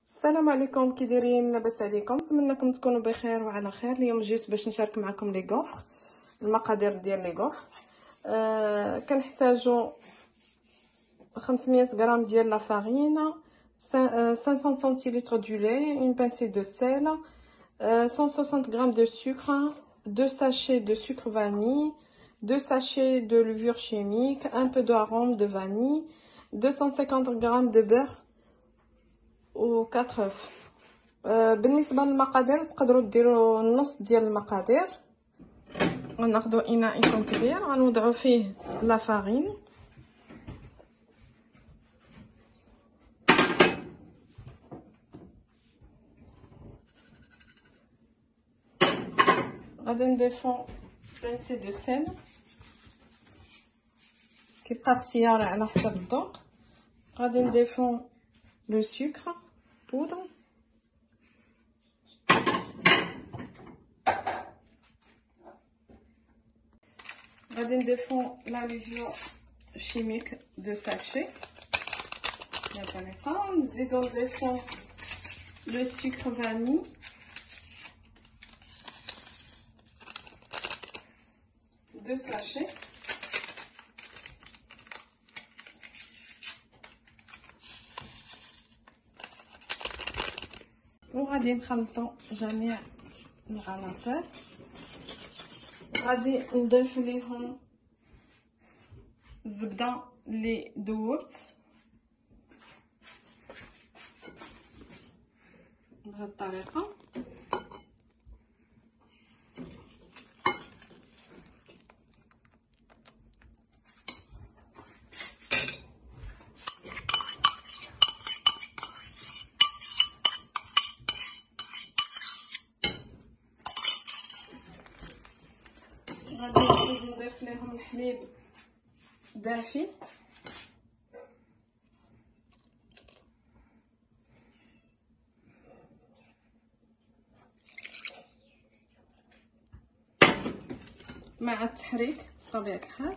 السلام عليكم، كي دايرين؟ لاباس عليكم؟ نتمنىكم تكونوا بخير وعلى خير. اليوم جيت باش نشارك معكم لي غوفر، المقادير ديال لي غوفر. كنحتاجو 500 غرام ديال لا فارين، 500 سنتيلتر دو لait، une pincée de sel, 160 g de sucre, 2 sachets de sucre vanille, 2 sachets de levure chimique, un peu d'arôme de vanille, 250 g de beurre و 4 œufs. بالنسبه للمقادير تقدروا ديروا النص ديال المقادير. غناخذوا اناء يكون كبير، غنوضعوا فيه لا فارين، غادي نضيفوا بانسي دو سيل، كيبقى اختياري على حسب الذوق. غادي نضيفوا لو سكر بودر، غادي نضيفوا لا ليفيور شيميك دو ساشي لا طريقه. نزيدو نضيفوا لو سكر فاني، دو ساشي، وغادي نخلطوا جميع العناصر. غادي نضيف ليهم الزبده اللي ذوبت بهذه الطريقه. غادي نضيف لهم الحليب دافي، مع التحريك بطبيعه الحال.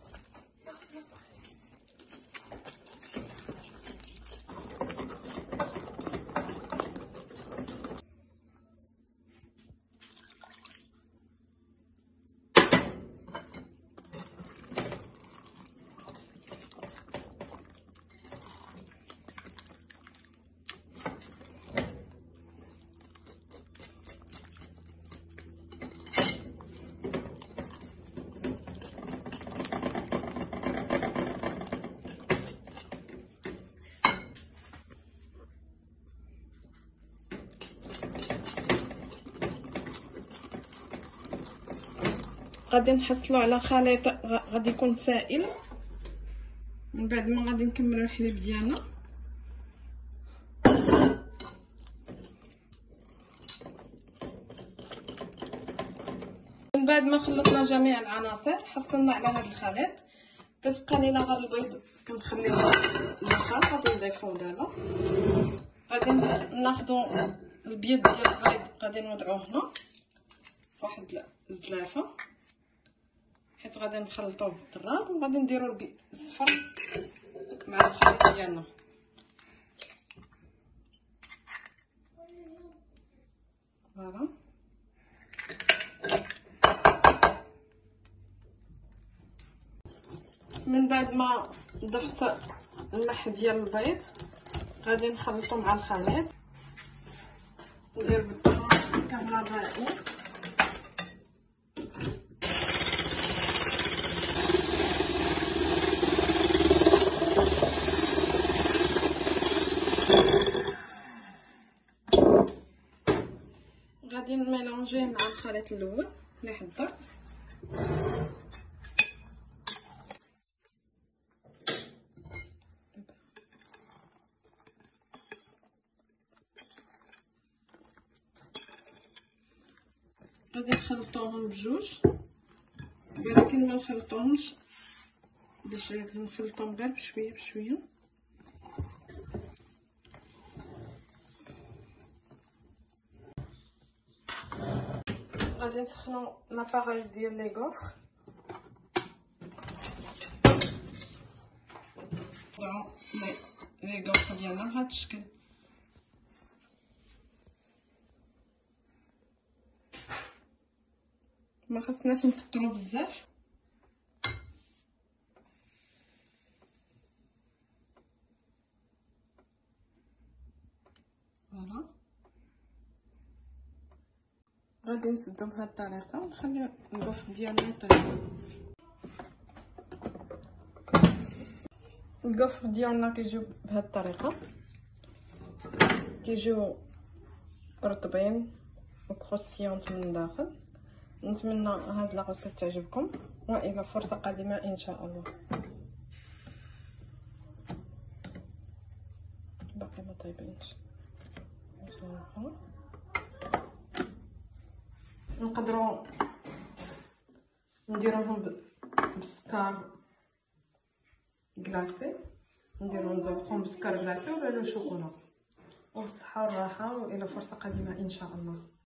غادي نحصلوا على خليط غادي يكون سائل. من بعد ما غادي نكملوا الحليب ديالنا، من بعد ما خلطنا جميع العناصر حصلنا على هذا الخليط. كتبقى لينا غير البيض كنخليوه الاخر، غادي نضيفوه دابا. غادي ناخذوا البيض ديال البيض، غادي نوضعوه هنا فواحد الزلافه، حيت غادي نخلطوه بالدراب، وغادي نديروا الصفر مع الخليط ديالنا. فوالا من بعد ما ضفت الملح ديال البيض غادي نخلطو مع الخليط، ندير بالدراب كهربائي. غادي نميلونجيه مع الخليط الاول اللي حضرت. غادي نخلطوهم بجوج، ولكن ما نخلطوهمش بزيت، نخلطوهم غير بشويه بشويه. غادي نسخنوا لاباغاي ديال لي غوفر، نضعوا لي غوفر ديالنا بهذا الشكل. ما خصناش نكترو بزاف. فوالا غادي نسدو بهاد الطريقه ونخلي الكفر ديالنا يطيب. الكفر ديالنا كيجيو بهاد الطريقه، كيجيو رطبين وكروسيونط من الداخل. نتمنى هاد لاغوسيت تعجبكم، والى فرصه قادمه ان شاء الله. باقي ما طيبينش. نقدروا نديروهم بالسكر كلاصي، نزوقهم بالسكر كلاصي ولا لو شوكولا. والصحه والراحه، والى فرصه قادمه ان شاء الله.